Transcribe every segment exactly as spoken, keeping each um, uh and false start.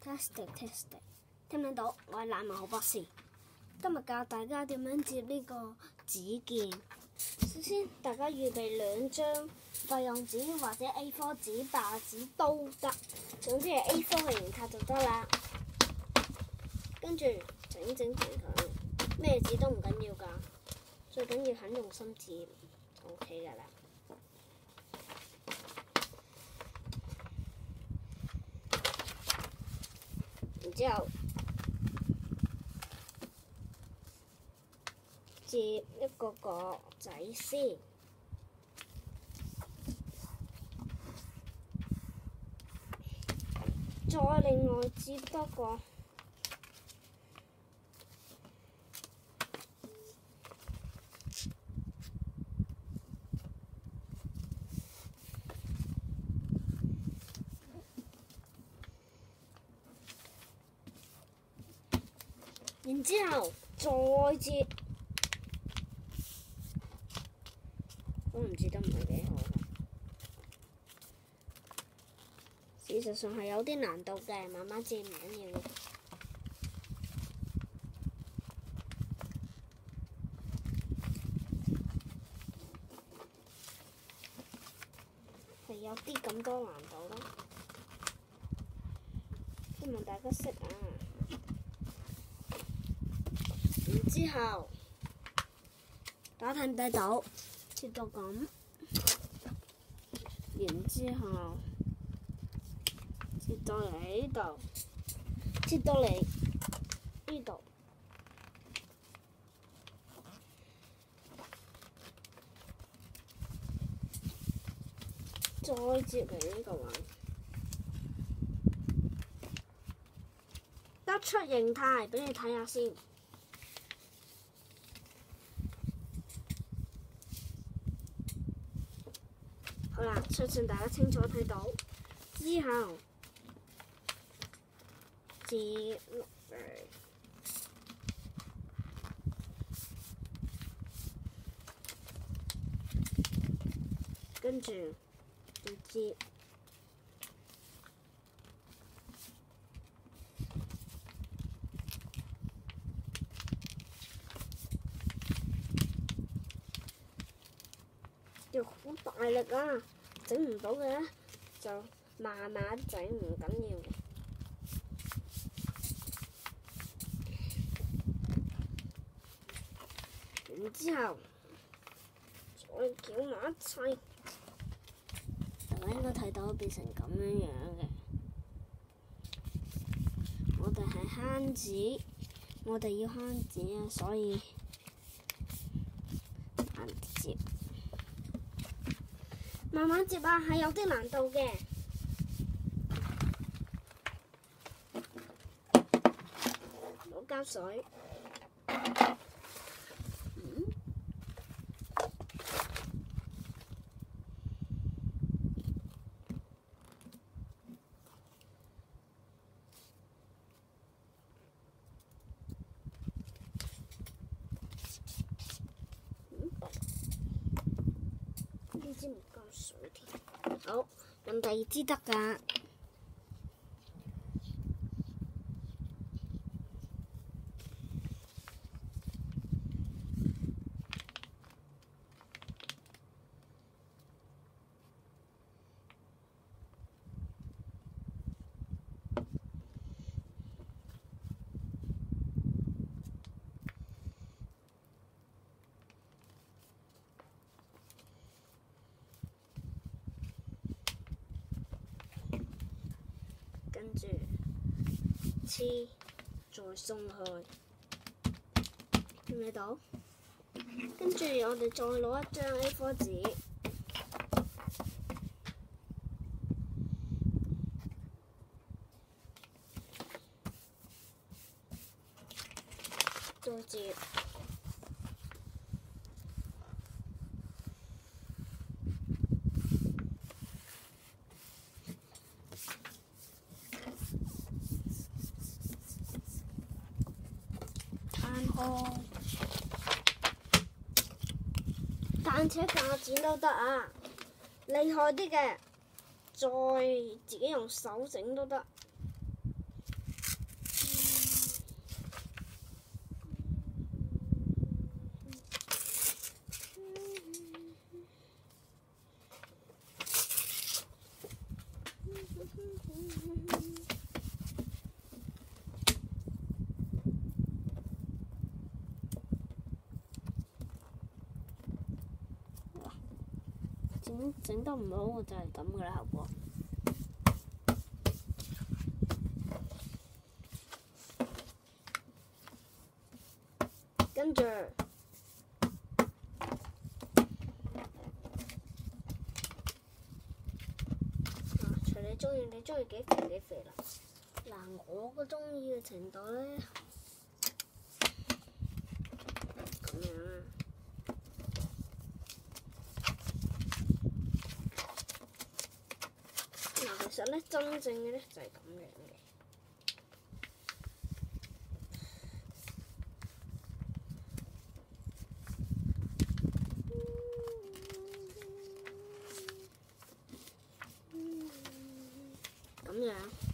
testing testing， 聽唔聽到？我係賴文豪博士，今日教大家點樣接呢個紙件。首先，大家預備兩張廢用紙或者 A 四 紙、白紙都得，總之係 A 四 嘅形態就得啦。跟住整整佢佢，咩紙都唔緊要㗎，最緊要肯用心紙就 OK 㗎啦。然之後接一個角仔先，再另外接多個。然之後再接，我唔知得唔係幾好。事實上係有啲難度嘅，慢慢接唔緊要嘅。係有啲咁多難度咯，希望大家識啊！然之後大家睇唔睇到？切到咁，然之後切到嚟呢度，切到嚟呢度，再接嚟呢個位，得出形態俾你睇下先。好啦，相信大家清楚睇到之後，接落嚟，跟住就接，要好大力啊！整唔到嘅咧，就慢慢整，唔緊要嘅。然之後再攪埋一齊，大家應該睇到變成咁樣樣嘅。我哋係慳紙，我哋要慳紙啊，所以慢接。慢慢接啊，係有啲難度嘅。攞膠水。嗯？嗯？呢支唔夠水添。好，用第二支得㗎。跟住黐，再鬆開，見唔見到？跟住我哋再攞一張 A 四 紙，再接。開，間尺架剪都得啊！厲害啲嘅，再自己用手整都得。 整整得唔好，就係咁嘅啦，效果。跟住，啊，隨你中意，你中意幾肥幾肥啦。嗱，我個中意嘅程度咧，咁樣啊。嗱，其實咧，真正嘅咧就係咁樣嘅。咁樣。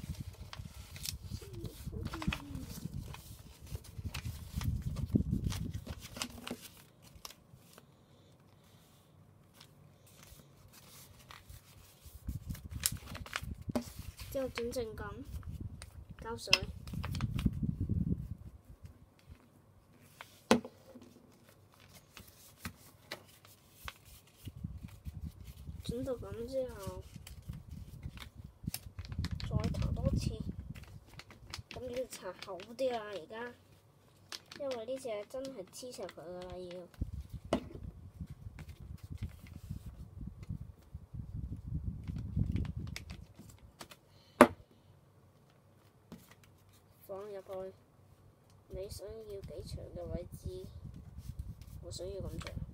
之後整成咁，膠水，整到咁之後，再搽多次，咁要搽厚啲啦而家，因為呢隻真係黐實佢噶啦要。放入去，你想要幾長嘅位置？我想要咁長。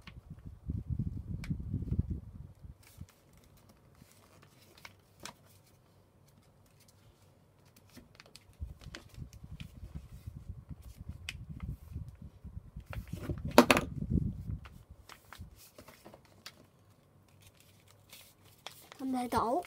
睇唔睇到？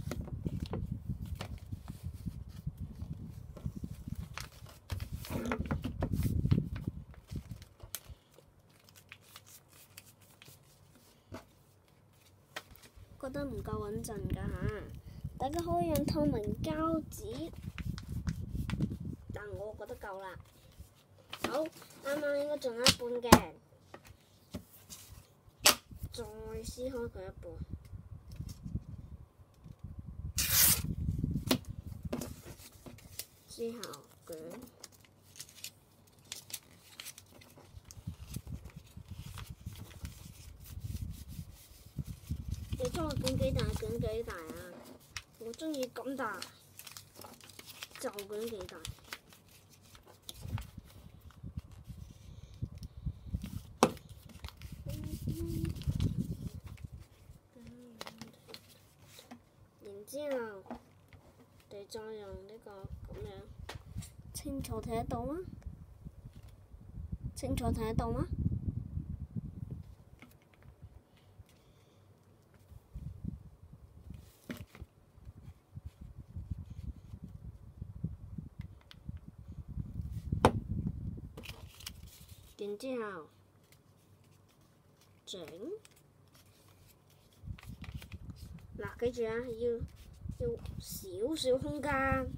覺得唔夠穩陣㗎嚇，大家可以用透明膠紙，但我覺得夠啦。好，啱啱應該仲有一半嘅，再撕開佢一半，之後捲。你中意捲幾大捲幾大啊？我中意咁大，就捲幾大。然之後，你再用呢個咁樣，清楚睇得到嗎？清楚睇得到嗎？然之後整，嗱，記住啊，要要少少空間，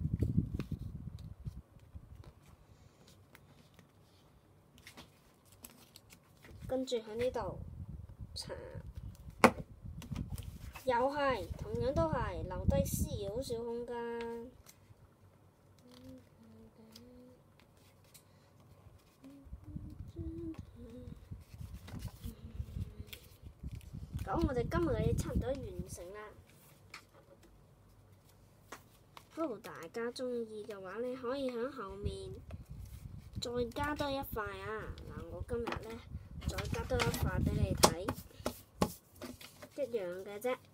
跟住喺呢度搽，又係同樣都係留低少少空間。咁我哋今日嘅嘢差唔多完成啦。如果大家鍾意嘅話，你可以喺後面再加多一塊啊！嗱，我今日咧再加多一塊俾你睇，一樣嘅啫。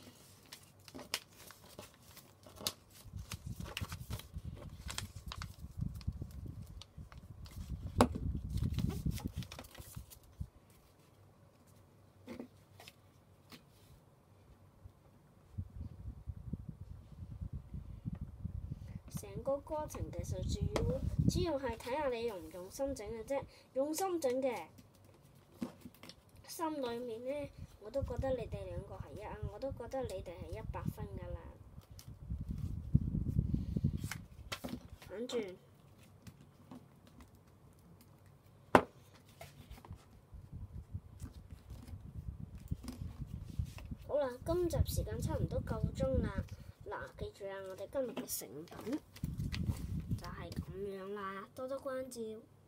成個過程其實主要主要係睇下你用唔用心整嘅啫，用心整嘅，心裡面呢，我都覺得你哋兩個係一啊，我都覺得你哋係一百分㗎啦。反轉， 啦，今集時間差唔多夠鐘啦。嗱，記住啦，我哋今日嘅成品就係咁樣啦，多多關照。